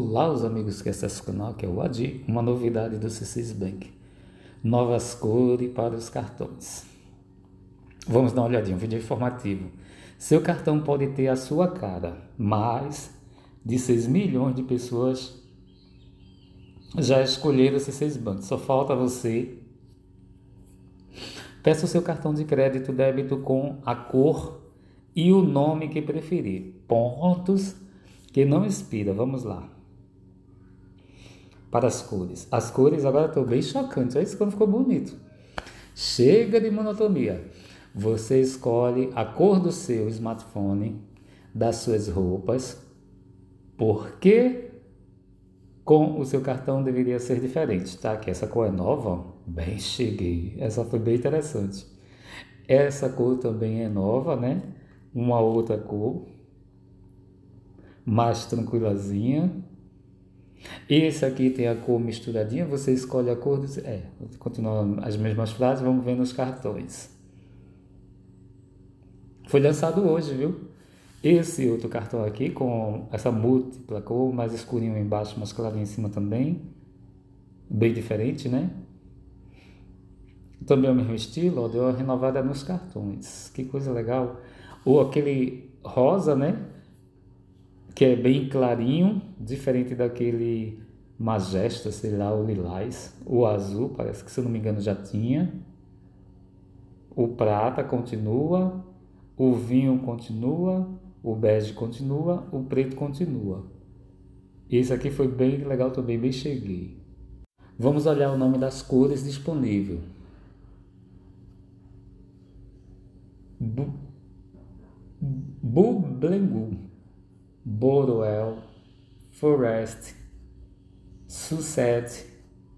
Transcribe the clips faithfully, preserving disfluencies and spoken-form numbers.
Olá, os amigos que acessam o canal, que é o Adi, uma novidade do C seis Bank. Novas cores para os cartões. Vamos dar uma olhadinha, um vídeo informativo. Seu cartão pode ter a sua cara, mais de seis milhões de pessoas já escolheram o C seis Bank. Só falta você. Peça o seu cartão de crédito débito com a cor e o nome que preferir. Pontos que não expira. Vamos lá. Para as cores. As cores agora estão bem chocantes. Olha isso como ficou bonito. Chega de monotonia. Você escolhe a cor do seu smartphone, das suas roupas, porque com o seu cartão deveria ser diferente, tá? Que essa cor é nova, ó. Bem, cheguei. Essa foi bem interessante. Essa cor também é nova, né? Uma outra cor mais tranquilazinha. Esse aqui tem a cor misturadinha, você escolhe a cor do... É, continuam as mesmas frases, vamos ver nos cartões. Foi lançado hoje, viu? Esse outro cartão aqui, com essa múltipla cor, mais escurinho embaixo, mais clarinho em cima também. Bem diferente, né? Também é o mesmo estilo, ó, deu uma renovada nos cartões. Que coisa legal. Ou aquele rosa, né? Que é bem clarinho, diferente daquele magesta, sei lá, o lilás. O azul, parece que, se eu não me engano, já tinha. O prata continua. O vinho continua. O bege continua. O preto continua. Esse aqui foi bem legal também, bem cheguei. Vamos olhar o nome das cores disponível. Bu Bublengu, Boroel, Forest, Sunset,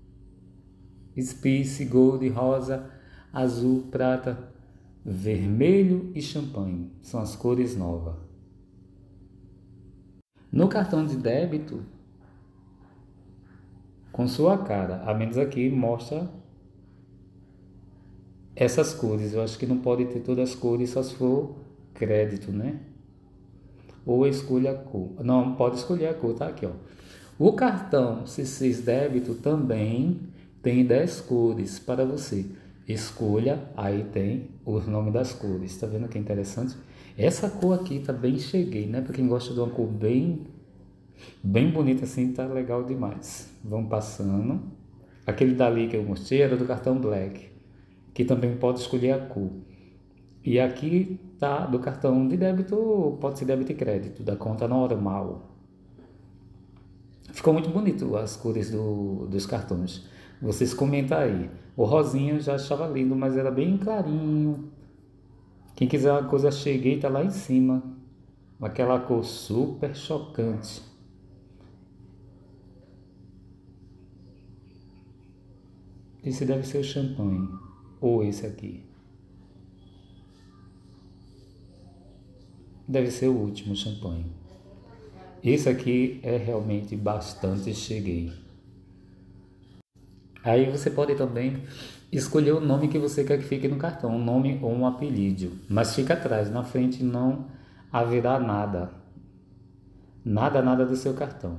Spice, Gold, Rosa, Azul, Prata, Vermelho e Champanhe. São as cores novas. No cartão de débito, com sua cara, a menos aqui mostra essas cores. Eu acho que não pode ter todas as cores, só se for crédito, né? Ou escolha a cor. Não, pode escolher a cor, tá aqui, ó. O cartão C seis débito também tem dez cores para você. Escolha, aí tem o nome das cores. Tá vendo que é interessante? Essa cor aqui tá bem cheguei, né? Para quem gosta de uma cor bem bem bonita assim, tá legal demais. Vamos passando. Aquele dali que eu mostrei era do cartão Black, que também pode escolher a cor. E aqui tá do cartão de débito, pode ser débito e crédito, da conta normal. Ficou muito bonito as cores do, dos cartões. Vocês comentam aí. O rosinha eu já achava lindo, mas era bem clarinho. Quem quiser uma coisa cheguei, tá lá em cima. Aquela cor super chocante. Esse deve ser o champanhe. Ou esse aqui. Deve ser o último champanhe. Esse aqui é realmente bastante cheguei. Aí você pode também escolher o nome que você quer que fique no cartão, um nome ou um apelido, mas fica atrás, na frente não haverá nada, nada, nada do seu cartão.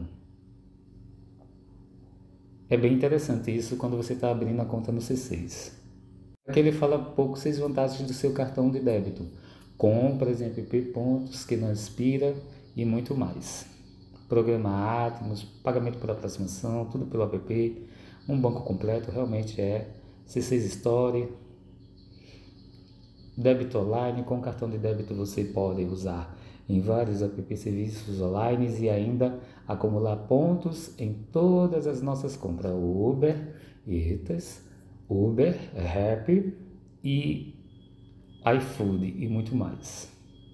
É bem interessante isso quando você está abrindo a conta no C seis. Aqui ele fala pouco seis vantagens do seu cartão de débito. Compras em app pontos que não expira e muito mais. Programa Atmos, pagamento por aproximação, tudo pelo app. Um banco completo, realmente é C seis Store. Débito online, com cartão de débito você pode usar em vários app serviços online e ainda acumular pontos em todas as nossas compras. Uber, Etas, Uber, Rappi e iFood e muito mais.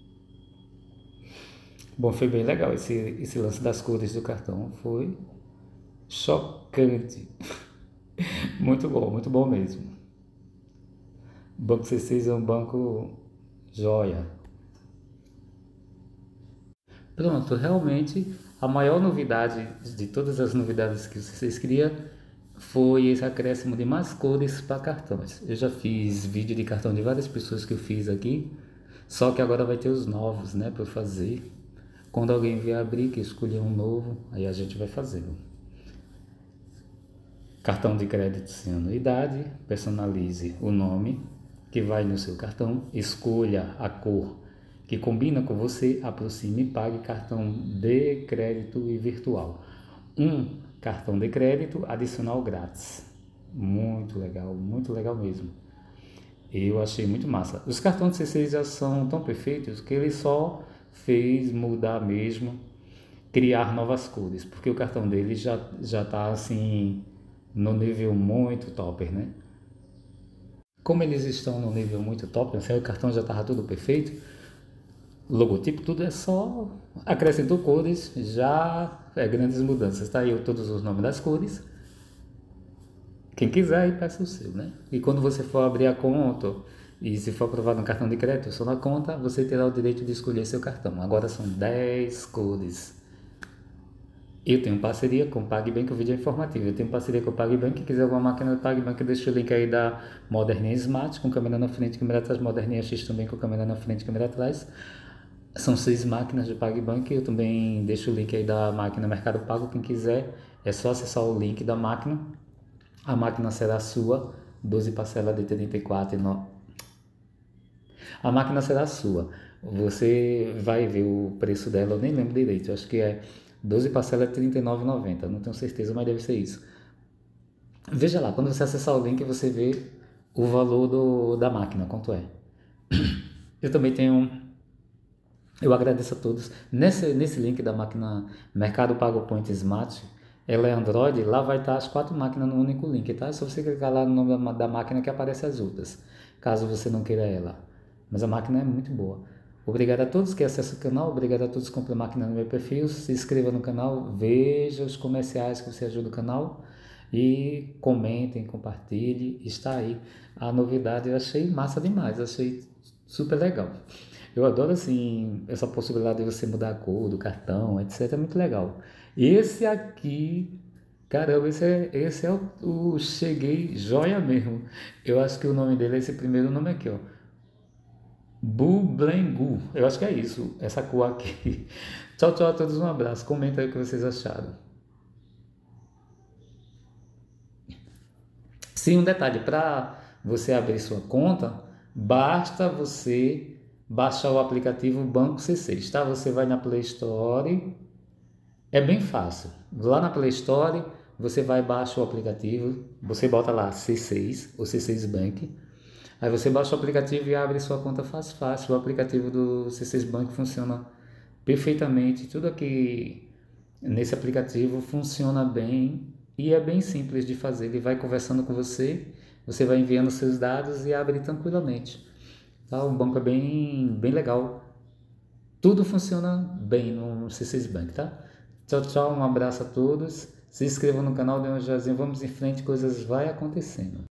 Bom, foi bem legal esse, esse lance das cores do cartão. Foi chocante. Muito bom, muito bom mesmo. O Banco C seis é um banco joia. Pronto, realmente a maior novidade de todas as novidades que o C seis cria foi esse acréscimo de mais cores para cartões. Eu já fiz vídeo de cartão de várias pessoas que eu fiz aqui, só que agora vai ter os novos, né, para eu fazer, Quando alguém vier abrir, que escolher um novo, aí a gente vai fazendo. Cartão de crédito sem anuidade, personalize o nome que vai no seu cartão, escolha a cor que combina com você, aproxime e pague cartão de crédito e virtual. Um cartão de crédito adicional grátis. Muito legal, muito legal mesmo. Eu achei muito massa. Os cartões C C já são tão perfeitos que ele só fez mudar mesmo, criar novas cores, porque o cartão dele já já tá assim no nível muito topper, né? Como eles estão no nível muito top, assim, o cartão já estava tudo perfeito, logotipo, tudo é só acrescentou cores, já é grandes mudanças. Tá aí todos os nomes das cores. Quem quiser aí peça o seu, né? E quando você for abrir a conta e se for aprovado no cartão de crédito, só na conta, você terá o direito de escolher seu cartão. Agora são dez cores. Eu tenho parceria com o PagBank, o vídeo é informativo. Eu tenho parceria com o PagBank. Quem quiser alguma máquina do PagBank, deixa o link aí da Moderninha Smart, com câmera na frente e câmera atrás. Moderninha X também com câmera na frente e câmera atrás. São seis máquinas do PagBank. Eu também deixo o link aí da máquina Mercado Pago. Quem quiser, é só acessar o link da máquina. A máquina será sua. doze parcelas de trinta e quatro reais e nove centavos. A máquina será sua. Você vai ver o preço dela, eu nem lembro direito. Eu acho que é doze parcelas de trinta e nove reais e noventa centavos. Não tenho certeza, mas deve ser isso. Veja lá, quando você acessar o link, você vê o valor do, da máquina, quanto é. Eu também tenho... Eu agradeço a todos. Nesse, nesse link da máquina Mercado Pago Point Smart, ela é Android, lá vai estar as quatro máquinas no único link, tá? É só você clicar lá no nome da, da máquina que aparece as outras, caso você não queira ela. Mas a máquina é muito boa. Obrigado a todos que acessam o canal, obrigado a todos que compram máquina no meu perfil, se inscreva no canal, veja os comerciais que você ajuda o canal e comentem, compartilhem, está aí. A novidade eu achei massa demais, achei super legal. Eu adoro assim, essa possibilidade de você mudar a cor do cartão, etcétera. É muito legal. Esse aqui, caramba, esse é, esse é o, o Cheguei Joia mesmo. Eu acho que o nome dele é esse primeiro nome aqui, ó. Bublengu. Eu acho que é isso, essa cor aqui. Tchau, tchau a todos, um abraço. Comenta aí o que vocês acharam. Sim, um detalhe, para você abrir sua conta, basta você baixar o aplicativo Banco C seis, tá? Você vai na Play Store, é bem fácil. Lá na Play Store, você vai baixar o aplicativo, você bota lá C seis, ou C seis Bank, aí você baixa o aplicativo e abre sua conta fácil, fácil. O aplicativo do C seis Bank funciona perfeitamente, tudo aqui nesse aplicativo funciona bem e é bem simples de fazer. Ele vai conversando com você, você vai enviando seus dados e abre tranquilamente. Tá? O banco é bem, bem legal. Tudo funciona bem no C seis Bank, tá? Tchau, tchau, um abraço a todos. Se inscrevam no canal, dê um joinha, vamos em frente, coisas vai acontecendo.